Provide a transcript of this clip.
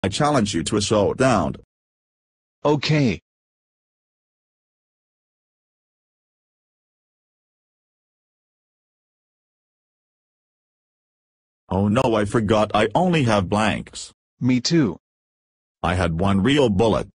I challenge you to a showdown. Okay. Oh no, I forgot I only have blanks. Me too. I had one real bullet.